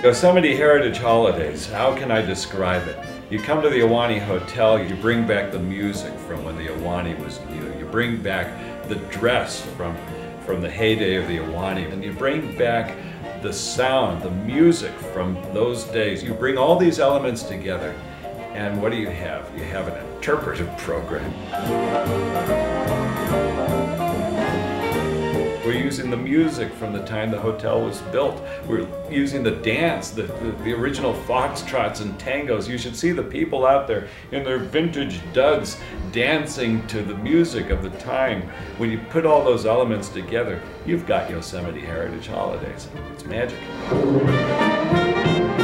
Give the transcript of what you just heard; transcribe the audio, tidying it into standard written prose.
Yosemite Heritage Holidays, how can I describe it? You come to the Ahwahnee Hotel, you bring back the music from when the Ahwahnee was new. You bring back the dress from the heyday of the Ahwahnee, and you bring back the sound, the music from those days. You bring all these elements together, and what do you have? You have an interpretive program. We're using the music from the time the hotel was built. We're using the dance, the original foxtrots and tangos. You should see the people out there in their vintage duds dancing to the music of the time. When you put all those elements together, you've got Yosemite Heritage Holidays. It's magic.